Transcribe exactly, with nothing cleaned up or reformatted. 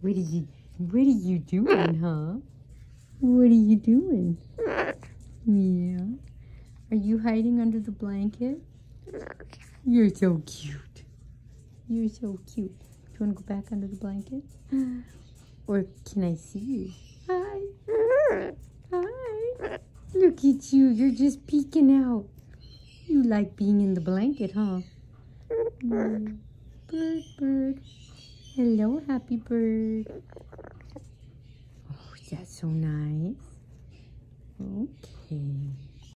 What are you, what are you doing, huh? What are you doing? Yeah. Are you hiding under the blanket? You're so cute. You're so cute. Do you want to go back under the blanket? Or can I see you? Hi. Hi. Look at you. You're just peeking out. You like being in the blanket, huh? Yeah. Bird, bird. Hello, happy bird. Oh, that's so nice. Okay.